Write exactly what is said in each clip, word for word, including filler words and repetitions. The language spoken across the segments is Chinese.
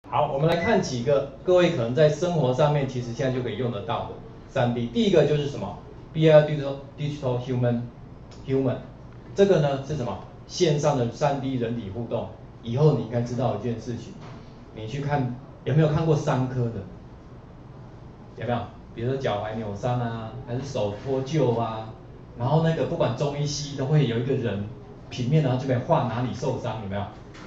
好，我们来看几个各位可能在生活上面其实现在就可以用得到的 三 D。第一个就是什么 ？B I Digital Digital Human Human， 这个呢是什么？线上的 三 D 人体互动。以后你应该知道一件事情，你去看有没有看过伤科的？有没有？比如说脚踝扭伤啊，还是手脱臼啊，然后那个不管中医西医都会有一个人平面，然后这边画哪里受伤，有没有？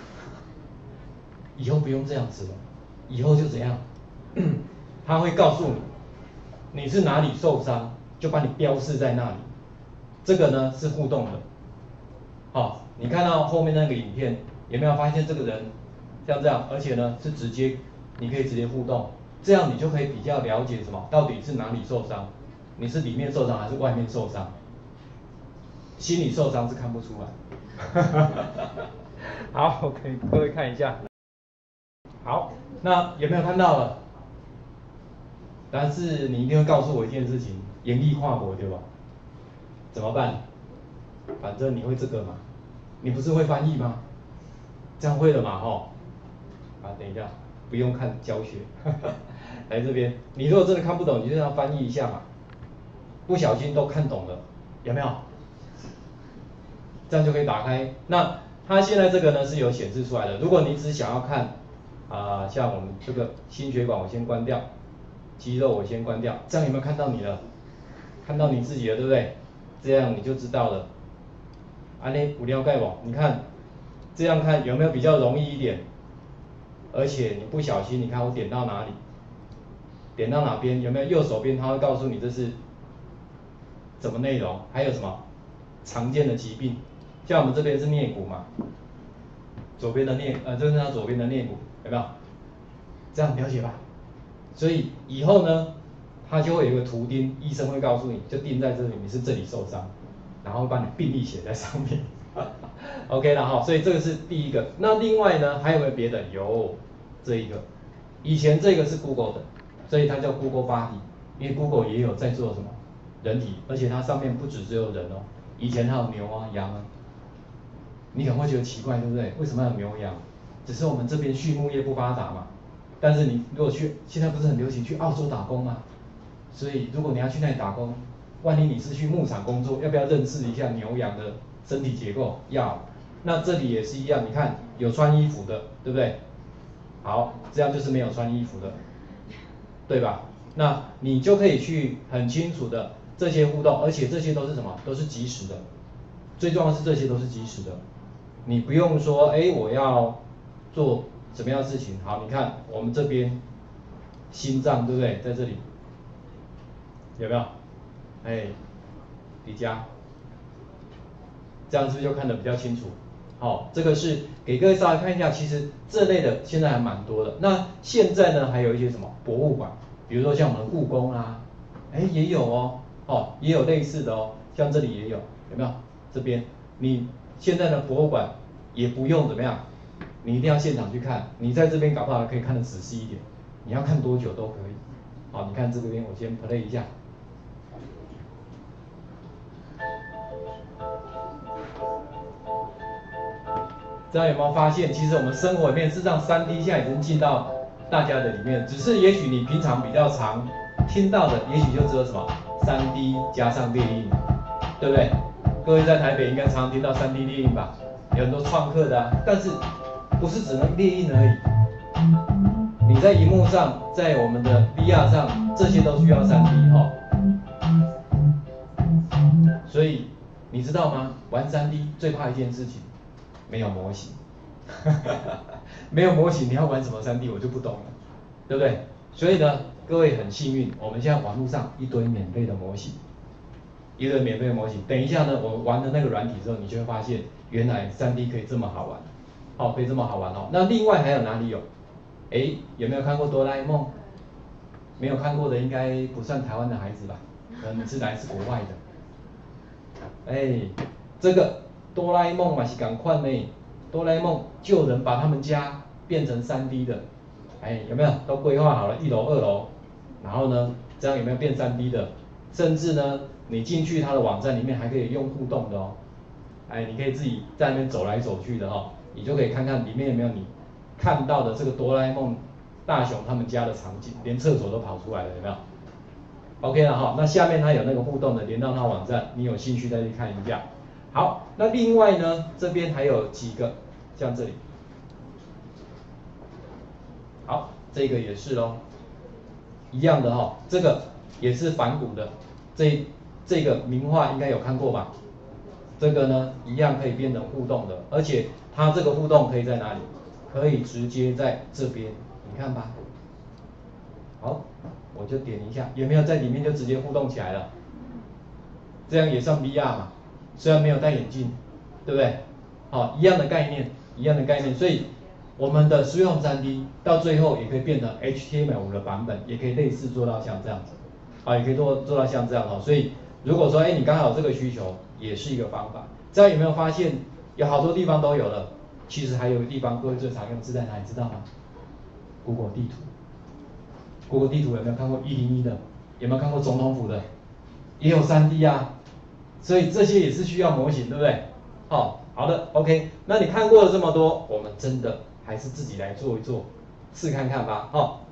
以后不用这样子了，以后就怎样？他会告诉你你是哪里受伤，就把你标示在那里。这个呢是互动的。好、哦，你看到后面那个影片，有没有发现这个人像这样？而且呢是直接，你可以直接互动，这样你就可以比较了解什么，到底是哪里受伤，你是里面受伤还是外面受伤？心理受伤是看不出来。好，我给各位看一下。好，那有没有看到了？但是你一定会告诉我一件事情，严厉跨国对吧？怎么办？反正你会这个嘛，你不是会翻译吗？这样会了嘛吼？啊，等一下，不用看教学，来这边，你如果真的看不懂，你就要翻译一下嘛。不小心都看懂了，有没有？这样就可以打开。那它现在这个呢是有显示出来的。如果你只想要看啊、呃，像我们这个心血管，我先关掉，肌肉我先关掉，这样有没有看到你了？看到你自己了，对不对？这样你就知道了。安利有了解不？你看这样看有没有比较容易一点？而且你不小心，你看我点到哪里？点到哪边？有没有右手边？它会告诉你这是什么内容，还有什么常见的疾病。像我们这边是颞骨嘛，左边的颞呃，这是它左边的颞骨，有没有？这样了解吧？所以以后呢，它就会有一个图钉，医生会告诉你，就钉在这里，你是这里受伤，然后把你病历写在上面。OK 了哈，所以这个是第一个。那另外呢，还有没有别的？有这一个，以前这个是 Google 的，所以它叫 Google Body， 因为 Google 也有在做什么人体，而且它上面不只只有人哦，以前还有牛啊、羊啊。你可能会觉得奇怪，对不对？为什么要有牛羊？只是我们这边畜牧业不发达嘛。但是你如果去，现在不是很流行去澳洲打工吗？所以如果你要去那里打工，万一你是去牧场工作，要不要认识一下牛羊的身体结构？要。那这里也是一样，你看有穿衣服的，对不对？好，这样就是没有穿衣服的，对吧？那你就可以去很清楚的这些互动，而且这些都是什么？都是即时的。最重要的是这些都是即时的，你不用说，哎，我要做什么样的事情？好，你看我们这边心脏，对不对？在这里有没有？哎，迪迦，这样是不是就看得比较清楚？好，这个是给各位稍微看一下，其实这类的现在还蛮多的。那现在呢，还有一些什么博物馆，比如说像我们的故宫啊，哎也有哦，哦也有类似的哦，像这里也有，有没有？这边你现在的博物馆也不用怎么样，你一定要现场去看，你在这边搞不好可以看得仔细一点，你要看多久都可以。好，你看这边我先 play 一下。大家有没有发现，其实我们生活里面，事实上 三 D 现在已经进到大家的里面，只是也许你平常比较常听到的，也许就只有什么 三 D 加上列印，对不对？各位在台北应该常常听到 三 D 列印吧，有很多创客的啊，但是不是只能列印而已，你在荧幕上，在我们的 V R 上，这些都需要 三 D 哈、哦。所以你知道吗？玩 三 D 最怕一件事情。没有模型，没有模型，你要玩什么 三 D 我就不懂了，对不对？所以呢，各位很幸运，我们现在网络上一堆免费的模型，一堆免费的模型。等一下呢，我们玩的那个软体之后，你就会发现，原来 三 D 可以这么好玩，好、哦，可以这么好玩哦。那另外还有哪里有？哎，有没有看过哆啦 A 梦？没有看过的应该不算台湾的孩子吧？可能是来自国外的。哎，这个。哆啦 A 梦嘛是赶快呢，哆啦 A 梦救人把他们家变成 三 D 的，哎有没有都规划好了一楼二楼，然后呢这样有没有变 三 D 的？甚至呢你进去他的网站里面还可以用互动的哦，哎你可以自己在那边走来走去的哦，你就可以看看里面有没有你看到的这个哆啦 A 梦大雄他们家的场景，连厕所都跑出来了，有没有 ？OK 了哈，那下面它有那个互动的，连到它网站，你有兴趣再去看一下。好，那另外呢，这边还有几个，像这里，好，这个也是咯，一样的哈，这个也是反骨的，这这个名画应该有看过吧？这个呢，一样可以变成互动的，而且它这个互动可以在哪里？可以直接在这边，你看吧。好，我就点一下，有没有在里面就直接互动起来了？这样也算 V R 嘛，虽然没有戴眼镜，对不对？好，一样的概念，一样的概念，所以我们的 Sweet Home 三 D 到最后也可以变成 H T M L 五 的版本，也可以类似做到像这样子，啊，也可以做做到像这样哈。所以如果说，哎，你刚好有这个需求，也是一个方法。这样有没有发现有好多地方都有了？其实还有一个地方各位最常用是在哪里？知道吗 ？Google 地图。Google 地图有没有看过一零一的？有没有看过总统府的？也有 三 D 啊，所以这些也是需要模型，对不对？好，好的 ，OK。那你看过了这么多，我们真的还是自己来做一做，试看看吧，好。